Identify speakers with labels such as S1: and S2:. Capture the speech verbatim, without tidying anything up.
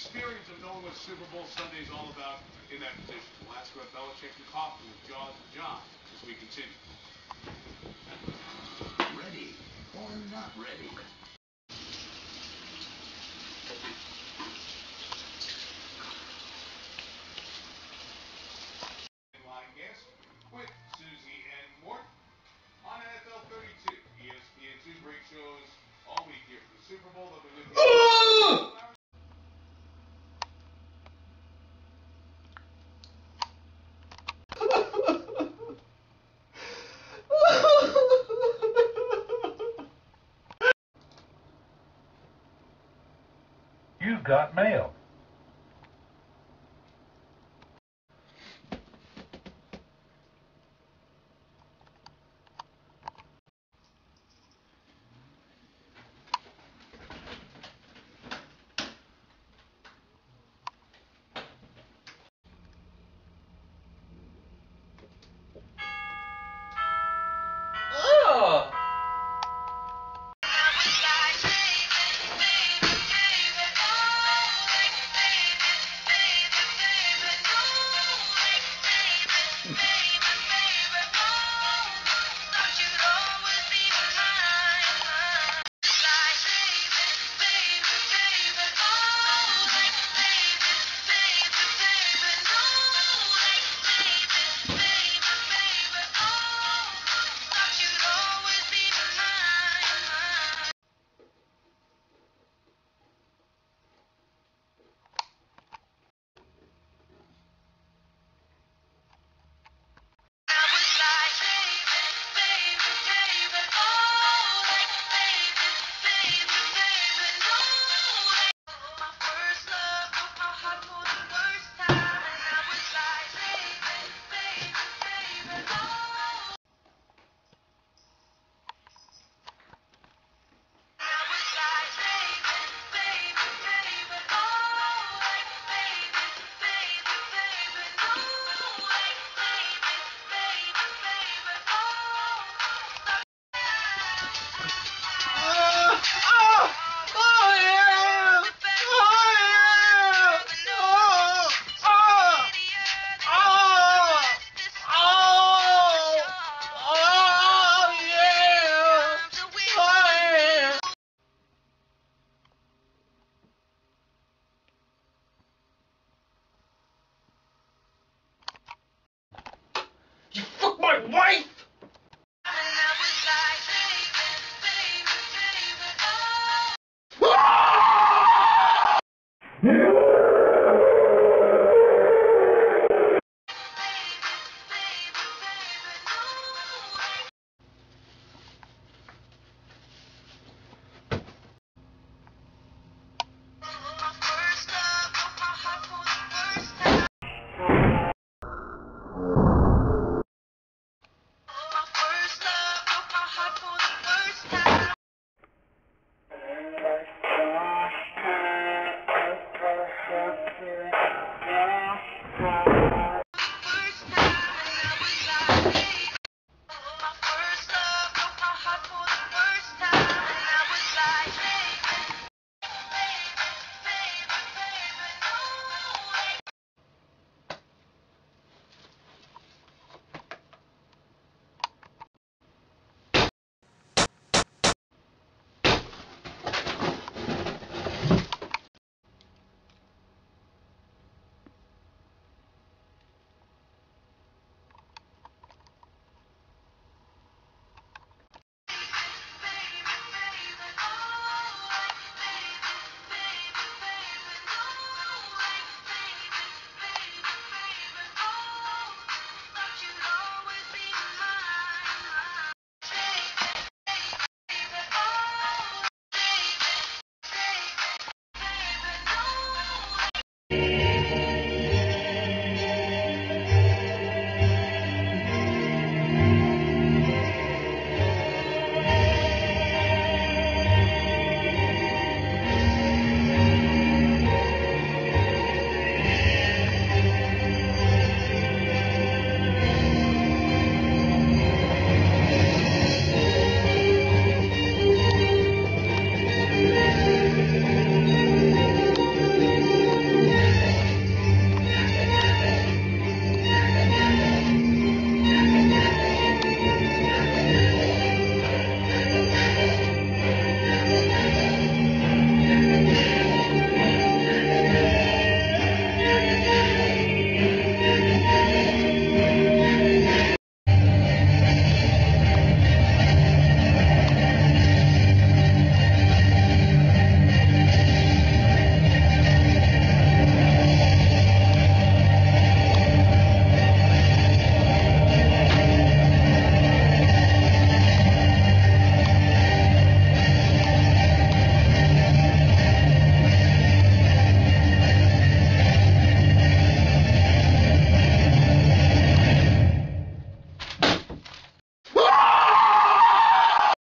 S1: experience of knowing what Super Bowl Sunday is all about in that position. We'll ask about Belichick and Kaufman with Jaws and John as we continue.
S2: Ready or not ready?
S1: Line guest with Susie and Mort on N F L thirty-two. E S P N two great shows all week here for the Super Bowl. They'll be with you.
S3: You've got mail.